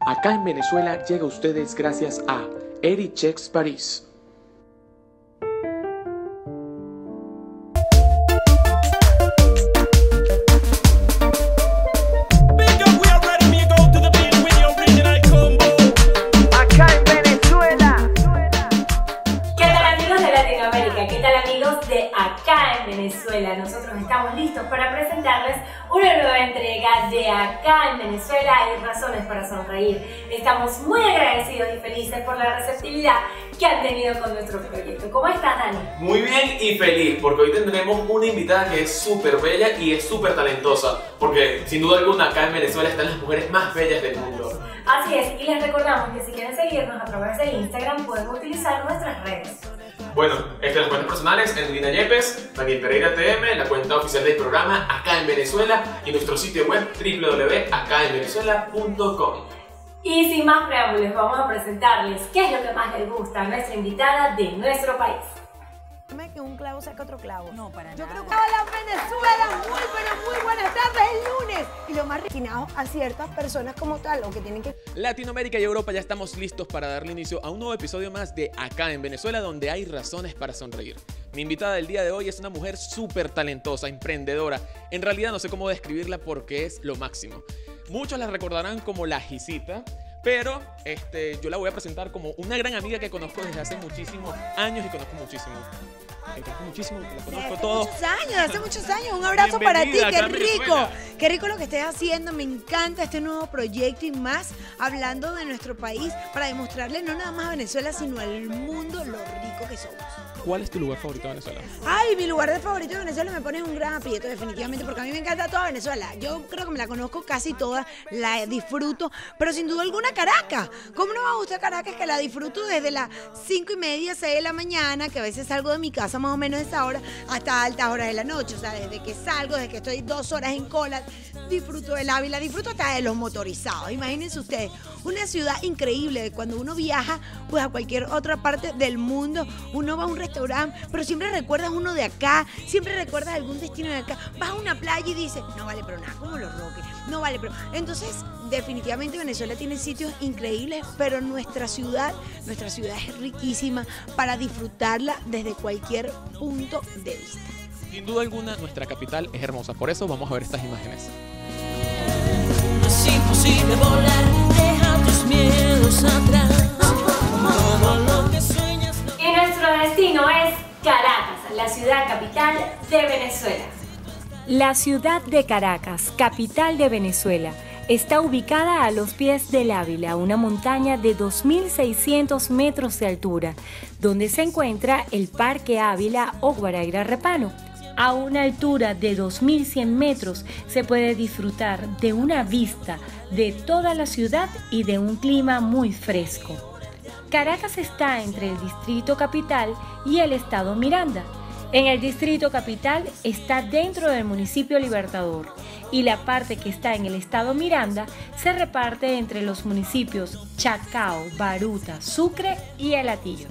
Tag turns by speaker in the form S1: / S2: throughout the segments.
S1: Acá en Venezuela llega a ustedes gracias a Erichex París.
S2: Venezuela. Nosotros estamos listos para presentarles una nueva entrega de Acá en Venezuela hay razones para sonreír. Estamos muy agradecidos y felices por la receptividad que han tenido con nuestro proyecto. ¿Cómo estás, Dani?
S3: Muy bien y feliz porque hoy tendremos una invitada que es súper bella y es súper talentosa, porque sin duda alguna acá en Venezuela están las mujeres más bellas del mundo.
S2: Así es, y les recordamos que si quieren seguirnos a través de Instagram pueden utilizar nuestras redes.
S3: Bueno, las cuentas personales, Angelina Yepes, Daniel Pereira TM, la cuenta oficial del programa Acá en Venezuela y nuestro sitio web www.acaenvenezuela.com.
S2: Y sin más preámbulos, vamos a presentarles qué es lo que más les gusta a nuestra invitada de nuestro país.
S4: Que un clavo saca otro clavo.
S5: No, para nada.
S4: Yo creo que hola Venezuela, muy buenas tardes, el lunes. Y lo más destinado a ciertas personas como tal, o que tienen que...
S6: Latinoamérica y Europa ya estamos listos para darle inicio a un nuevo episodio más de Acá en Venezuela, donde hay razones para sonreír. Mi invitada del día de hoy es una mujer súper talentosa, emprendedora. En realidad no sé cómo describirla porque es lo máximo. Muchos la recordarán como la Gisita, pero yo la voy a presentar como una gran amiga que conozco desde hace muchísimos años y conozco muchísimo. La conozco todos.
S4: Hace muchos años. Un abrazo para ti, qué rico.
S6: Venezuela.
S4: Qué rico lo que estés haciendo. Me encanta este nuevo proyecto y más hablando de nuestro país para demostrarle no nada más a Venezuela, sino al mundo lo rico que somos.
S6: ¿Cuál es tu lugar favorito de Venezuela?
S4: Ay, mi lugar favorito de Venezuela me pone un gran aprieto, definitivamente, porque a mí me encanta toda Venezuela. Yo creo que me la conozco casi toda, la disfruto, pero sin duda alguna Caracas. ¿Cómo no me gusta Caracas? Que la disfruto desde las 5:30, 6 de la mañana, que a veces salgo de mi casa más o menos a esa hora, hasta altas horas de la noche. O sea, desde que salgo, desde que estoy 2 horas en cola, disfruto del Ávila, disfruto hasta de los motorizados. Imagínense ustedes, una ciudad increíble. Cuando uno viaja pues a cualquier otra parte del mundo, uno va a un restaurante, pero siempre recuerdas uno de acá, siempre recuerdas algún destino de acá. Vas a una playa y dices, no vale pero nada, como Los Roques, no vale pero... Entonces, definitivamente Venezuela tiene sitios increíbles, pero nuestra ciudad es riquísima para disfrutarla desde cualquier punto de vista.
S6: Sin duda alguna, nuestra capital es hermosa, por eso vamos a ver estas imágenes.
S5: Es imposible volar, deja tus miedos atrás. Todo lo que sueñas no...
S2: Y nuestro destino es Caracas, la ciudad capital de Venezuela.
S7: La ciudad de Caracas, capital de Venezuela, está ubicada a los pies del Ávila, una montaña de 2.600 metros de altura, donde se encuentra el Parque Ávila o Guaraíra Repano. A una altura de 2.100 metros se puede disfrutar de una vista de toda la ciudad y de un clima muy fresco. Caracas está entre el Distrito Capital y el Estado Miranda. En el Distrito Capital está dentro del municipio Libertador y la parte que está en el Estado Miranda se reparte entre los municipios Chacao, Baruta, Sucre y El Hatillo.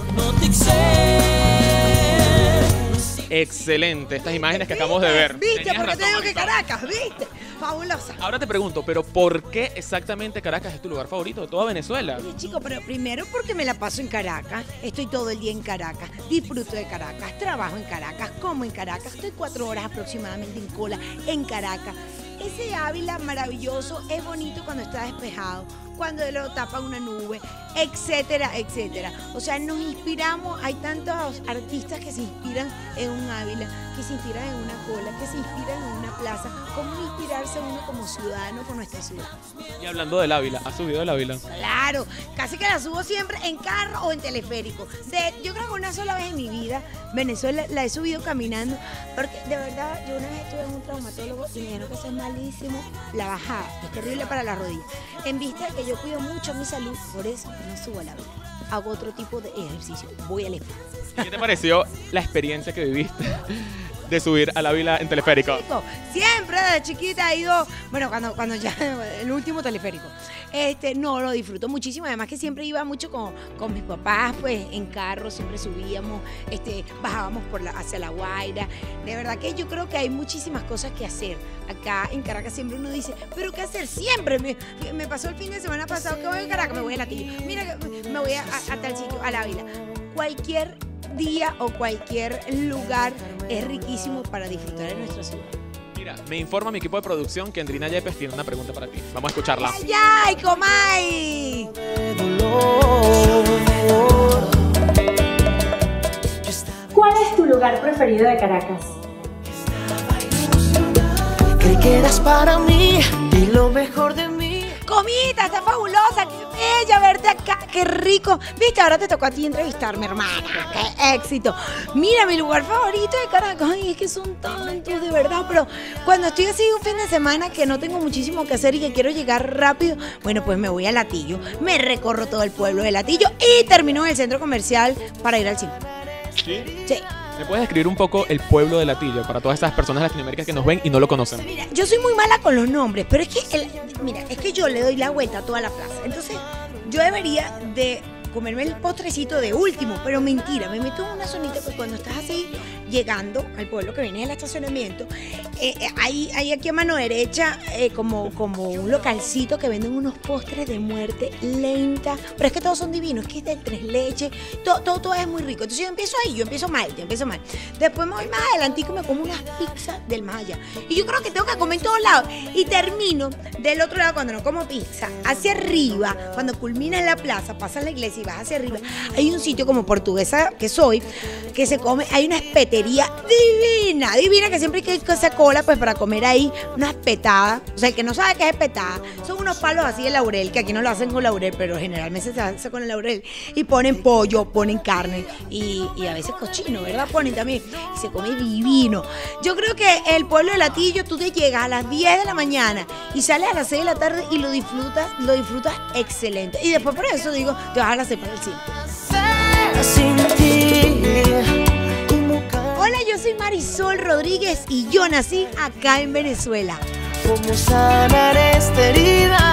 S6: Excelente, estas imágenes que acabamos de ver.
S4: ¿Viste?
S6: Tenías
S4: Porque te
S6: razón,
S4: digo que
S6: Marisol.
S4: Caracas, ¿viste? Fabulosa.
S6: Ahora te pregunto, ¿pero por qué exactamente Caracas es tu lugar favorito de toda Venezuela?
S4: Oye, chico, pero primero porque me la paso en Caracas, estoy todo el día en Caracas, disfruto de Caracas, trabajo en Caracas, como en Caracas, estoy 4 horas aproximadamente en cola en Caracas. Ese Ávila maravilloso es bonito cuando está despejado, cuando lo tapa una nube, etcétera, etcétera. O sea, nos inspiramos, hay tantos artistas que se inspiran en un Ávila, que se inspiran en una cola, que se inspiran en una plaza. ¿Cómo inspirarse uno como ciudadano con nuestra ciudad?
S6: Y hablando del Ávila, ¿has subido del Ávila?
S4: Claro, casi que la subo siempre en carro o en teleférico. Yo creo que una sola vez en mi vida, Venezuela la he subido caminando, porque de verdad yo una vez estuve en un traumatólogo y me dijeron que eso es malísimo, la bajada, es terrible para la rodilla. En vista de que yo cuido mucho mi salud, por eso no subo a la vida. Hago otro tipo de ejercicio, voy al spa.
S6: ¿Qué te pareció la experiencia que viviste de subir al Ávila en teleférico?
S4: Siempre desde chiquita he ido, bueno, cuando ya, el último teleférico. No, lo disfruto muchísimo, además que siempre iba mucho con mis papás, pues en carro, siempre subíamos, bajábamos hacia La Guaira. De verdad que yo creo que hay muchísimas cosas que hacer. Acá en Caracas siempre uno dice, ¿pero qué hacer? Siempre. Me pasó el fin de semana pasado que voy a Caracas, me voy a Latillo. Mira, me voy a tal sitio, a La Ávila. Cualquier día o cualquier lugar es riquísimo para disfrutar de nuestra ciudad.
S6: Mira, me informa mi equipo de producción que Andrina Yepes tiene una pregunta para ti. Vamos a escucharla.
S4: ¡Ay, ay, comay!
S2: ¿Cuál es tu lugar preferido de Caracas?
S5: Creí que eras para mí y lo mejor de mí.
S4: Comita, está fabulosa, qué bella verte acá, qué rico. Viste, ahora te tocó a ti entrevistarme, hermana. Qué éxito. Mira, mi lugar favorito de Caracas, ay, es que son tantos, de verdad, pero cuando estoy así un fin de semana que no tengo muchísimo que hacer y que quiero llegar rápido, bueno, pues me voy a Latillo, me recorro todo el pueblo de Latillo y termino en el centro comercial para ir al cine.
S6: ¿Sí?
S4: Sí.
S6: ¿Me puedes describir un poco el pueblo de Latillo para todas esas personas latinoamericanas que nos ven y no lo conocen?
S4: Mira, yo soy muy mala con los nombres, pero es que, mira, es que yo le doy la vuelta a toda la plaza. Entonces, yo debería de comerme el postrecito de último, pero mentira, me meto en una zonita, pues cuando estás así llegando al pueblo que viene del estacionamiento, hay aquí a mano derecha como un localcito que venden unos postres de muerte lenta, pero es que todos son divinos, es que es de 3 leches, todo es muy rico. Entonces yo empiezo mal. Después me voy más adelantico y me como unas pizzas del más allá. Y yo creo que tengo que comer en todos lados. Y termino del otro lado cuando no como pizza, hacia arriba, cuando culmina en la plaza, pasas la iglesia y vas hacia arriba, hay un sitio como portuguesa que soy, que se come, hay una espetería divina, que siempre hay que hacer cola pues para comer ahí unas petadas. O sea, el que no sabe qué es petada, son unos palos así de laurel, que aquí no lo hacen con laurel, pero generalmente se hace con el laurel, y ponen pollo, ponen carne y a veces cochino, ¿verdad? Ponen también, y se come divino. Yo creo que el pueblo de Latillo, tú te llegas a las 10 de la mañana y sales a las 6 de la tarde y lo disfrutas excelente. Y después por eso digo, te vas a las 6 para el cine. Hola, yo soy Marisol Rodríguez y yo nací acá en Venezuela.
S5: ¿Cómo sanar esta herida?